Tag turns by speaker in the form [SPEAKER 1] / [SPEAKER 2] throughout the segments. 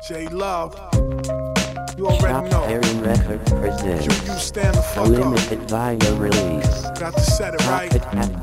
[SPEAKER 1] J Love, you already know.
[SPEAKER 2] Perry Records presents
[SPEAKER 1] You stand the fuck
[SPEAKER 2] limited
[SPEAKER 1] up.
[SPEAKER 2] vinyl release.
[SPEAKER 1] Got to set it right.
[SPEAKER 2] Shop it at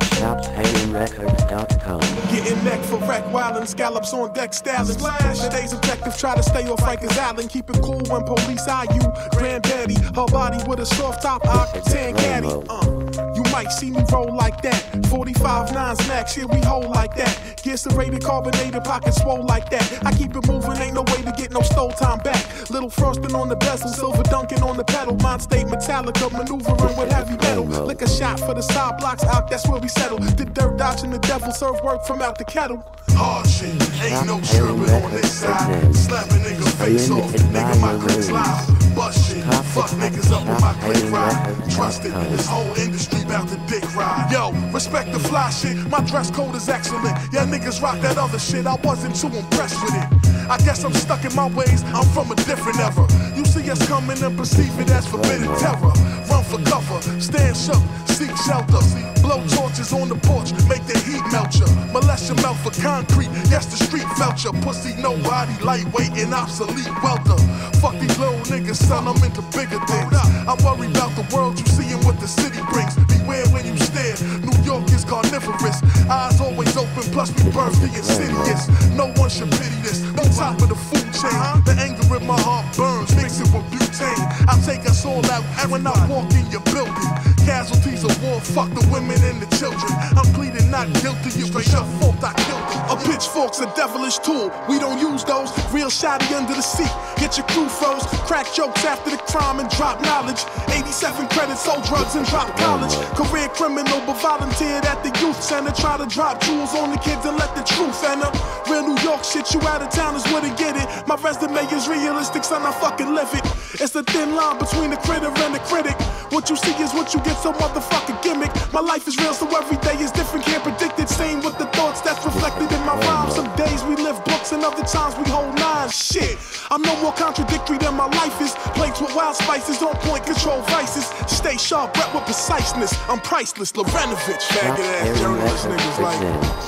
[SPEAKER 2] shopperryrecords.com.
[SPEAKER 1] Getting neck for wreck, wildin', scallops on deck, styling. Splash. Today's objective, try to stay off Rikers Island. Keep it cool when police eye you. Granddaddy, her body with a soft top, octane caddy. You might see me roll like that. 45 9s max, yeah, we hold like that. Gear serrated, carbonated, pocket swole like that. I keep it moving, ain't no way to get no stole time back. Little frosting on the bezel, silver dunking on the pedal. Mind state Metallica, maneuvering with heavy metal. Lick a shot for the side blocks out, that's where we settle. The dirt dodging the devil, serve work from out the kettle.
[SPEAKER 3] Hard shit, ain't no tripping on this side. Slap a nigga face off, nigga my clips live. Bust shit, fuck niggas up with my click ride. Trust it, this whole industry bout to dick ride. Yo, respect the fly shit, my dress code is excellent. Yeah, niggas rock that other shit, I wasn't too impressed with it. I guess I'm stuck in my ways, I'm from a different era. You see us coming and perceive it as forbidden terror. Run for cover, stand shook, seek shelter. Blow torches on the porch, make the heat melt ya. Molest your mouth for concrete, yes the street felt ya. Pussy nobody, lightweight and obsolete welter. Fuck these little niggas, son, I'm into bigger things. I'm worried about the world you see and what the city brings. Beware when you stare, New York is carnivorous. Eyes always open, plus we birth the insidious. No one should pity this, on top of the food chain. The anger in my heart burns, mix it with butane. I take us all out when I walk in your building. Casualties of war, fuck the women and the children. I'm pleading not guilty, you straight up fault I killed them. A pitchfork's a devilish tool, we don't use those. Real shotty under the seat, get your crew froze. Crack jokes after the crime and drop knowledge. 87 credits, sold drugs and drop college. Career criminal but volunteered at the youth center. Try to drop jewels on the kids and let the truth enter. Real New York shit, you out of towners wouldn't get it. My resume is realistic, son, I fucking live it. It's a thin line between the critter and the critic. What you see is what you get, so motherfucking gimmick. My life is real, so every day is different, can't predict it. Same with the thoughts that's reflected in my rhymes. Some days we live books and other times we hold nines. Shit, I'm no more contradictory than my life is. Plates with wild spices, on point, control vices. Stay sharp, rep with preciseness. I'm priceless, Lorenovich. Faggot ass journalist niggas like.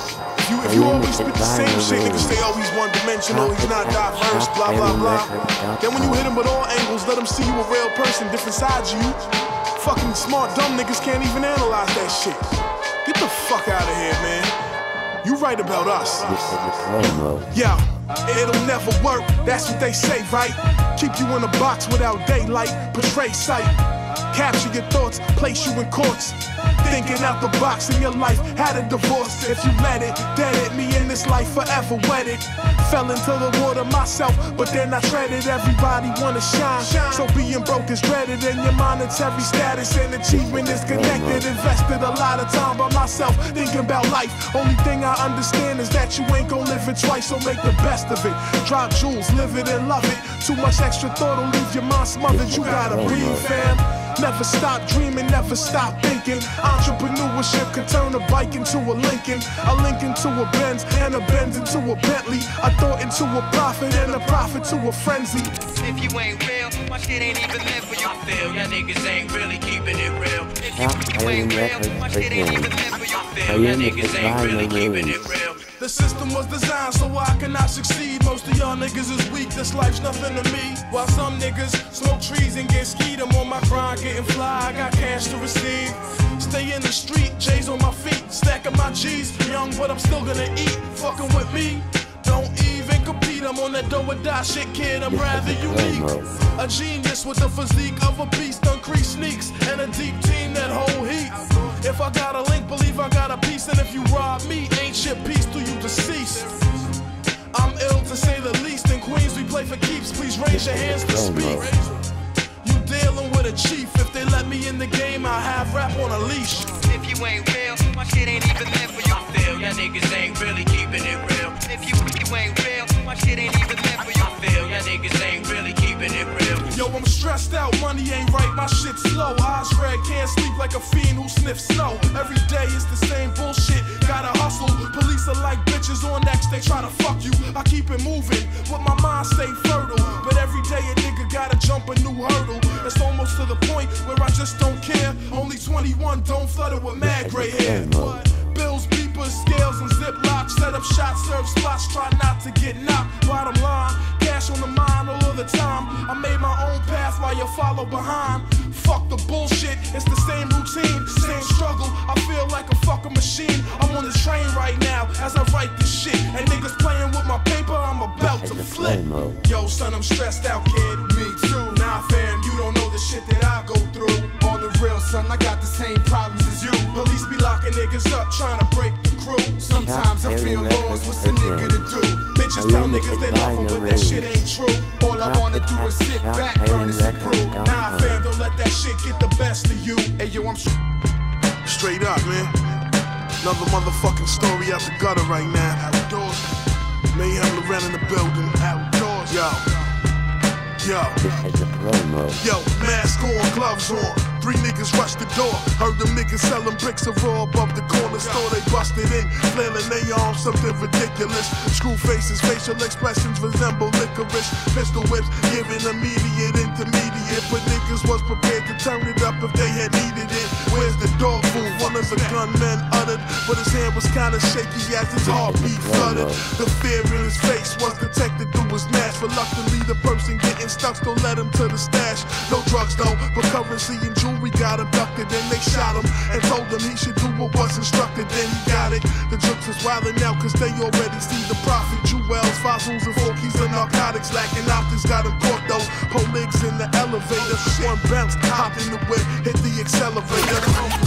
[SPEAKER 3] If you always spit the same shit, niggas say, oh, he's one-dimensional, he's not diverse, blah, blah, blah. Then when you hit him with all angles, let him see you a real person, different sides of you. Fucking smart, dumb niggas can't even analyze that shit. Get the fuck out of here, man. You write about us. Yeah, it'll never work, that's what they say, right? Keep you in a box without daylight, portray sight. Capture your thoughts, place you in courts. Thinking out the box in your life, had a divorce. If you let it, dead it, me in this life forever wedded. Fell into the water myself, but then I treaded. Everybody wanna shine, so being broke is dreaded. And your monetary status and achievement is connected. Invested a lot of time by myself, thinking about life. Only thing I understand is that you ain't gon' live it twice, so make the best of it. Drop jewels, live it and love it. Too much extra thought'll leave your mind smothered. You gotta breathe, fam. Never stop dreaming, never stop thinking. Entrepreneurship can turn a bike into a Lincoln, a Lincoln to a Benz, and a Benz into a Bentley. A thought into a profit, and a profit to a frenzy.
[SPEAKER 4] If you ain't real, my shit ain't even live for you. I feel y'all niggas ain't really keeping it real. If you ain't real, my shit ain't even live for you. I feel y'all niggas ain't really keeping it real.
[SPEAKER 1] The system was designed so I cannot succeed. Most of y'all niggas is weak, this life's nothing to me. While some niggas smoke trees and get skied, I'm on my grind getting fly, I got cash to receive. Stay in the street, J's on my feet, stacking my G's. Young, but I'm still gonna eat, fucking with me. Don't even compete, I'm on that do or die shit, kid, I'm rather unique. A genius with the physique of a beast, uncreased sneaks, and a deep team that hold heat. If I got a link, believe I got a piece, and if you rob me, ain't shit peace till you deceased. I'm ill to say the least, in Queens we play for keeps, please raise your hands to speak. You dealing with a chief, if they let me in the game, I have rap on a leash.
[SPEAKER 4] If you ain't real, my shit ain't even live for you. I feel y'all niggas ain't really keeping it real. If you ain't real, my shit ain't even live for you. I feel y'all niggas ain't really keeping it real.
[SPEAKER 1] Yo, I'm stressed out, money ain't right, my shit's slow. Eyes red, can't sleep like a fiend who sniffs snow. Every day it's the same bullshit, gotta hustle. Police are like bitches on X, they try to fuck you. I keep it moving, but my mind stay fertile. But every day a nigga gotta jump a new hurdle. It's almost to the point where I just don't care. Only 21, don't flutter with mad gray hair. Bills, beepers, scales, and zip locks. Set up shots, serve spots, try not to get knocked. Bottom line, cash on the mind. follow behind. Fuck the bullshit, it's the same routine, same struggle. I feel like a fucking machine. I'm on the train right now as I write this shit. And niggas playing with my paper, I'm about to flip. Yo, son, I'm stressed out, kid. Me too. Nah, fam, you don't know the shit that I go through. On the real, son, I got the same problems as you. Police be locking niggas up, trying to break the crew. Sometimes I feel lost, what's a nigga to do? Bitches tell niggas they love them, but that shit ain't true. All I wanna do is sit back, burn this and prove. Nah, fam, don't let that shit get the best of you. Hey, yo, I'm
[SPEAKER 3] straight up, man. Another motherfucking story out the gutter right now. Outdoors. Mayhem Loren in the building. Outdoors. Yo. Yo, mask on, gloves on. 3 niggas rushed the door. Heard them niggas selling bricks of raw above the corner store. They busted in, flailing they arms, something ridiculous. Screw faces, facial expressions resemble licorice. Pistol whips, giving immediate, intermediate. But niggas was prepared to turn it up if they had needed it. Where's the dog food? One of the gunmen uttered, but his hand was kinda shaky as his heartbeat fluttered. The fear in his face was detected through his mask. Reluctantly, the person getting stuck still led him to the stash. No drugs though, but currency and jewelry got abducted. Then they shot him and told him he should do what was instructed. Then he got it. The jokes is wildin' out cause they already see the profit. Jewels, fossils, and 4 keys of narcotics. Lacking optics got him caught though. Police in the elevator. One bounce, hopped in the whip, hit the accelerator.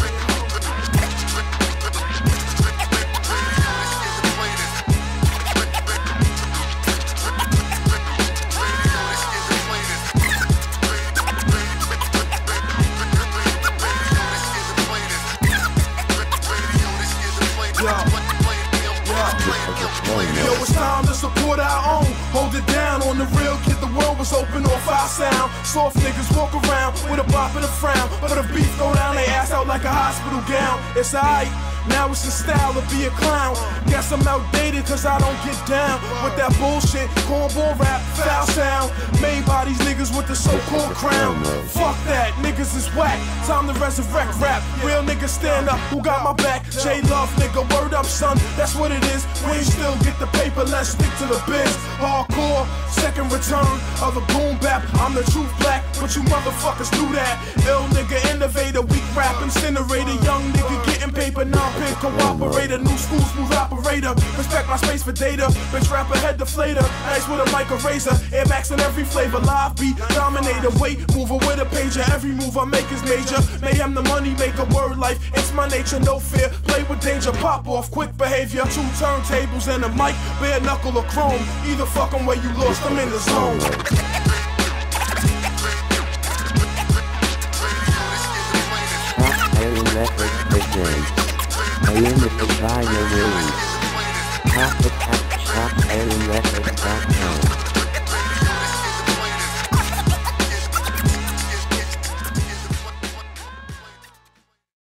[SPEAKER 1] Yo, it's time to support our own. Hold it down on the real, kid. The world was open off our sound. Soft niggas walk around with a bop and a frown. But if beef go down, they ass out like a hospital gown. It's alright. Now it's the style to be a clown. Guess I'm outdated cause I don't get down with that bullshit, cornball rap, foul sound made by these niggas with the so-called crown. Fuck that, niggas is whack. Time to resurrect rap. Real niggas stand up, who got my back? J-Love, nigga, word up, son. That's what it is. We ain't still get the paper, let's stick to the biz. Hardcore, second return of the boom bap. I'm the truth black, but you motherfuckers do that. Ill nigga, innovator, weak rap, incinerator. Young nigga getting paper, non-pin cooperator. New school, smooth operator. Respect my space for data. Bitch rapper, head deflator. Nice with a mic eraser. Air Max in every flavor. Live beat, dominator. Weight mover with a pager. Every move I make is major. Mayhem the money maker. Word life, it's my nature. No fear. Play with danger. Pop off, quick behavior. 2 turntables and a mic. Bare knuckle or chrome. Either fuck 'em where you lost. I'm in the zone.
[SPEAKER 2] I am the designer release. Shop at shopairingrecords.com.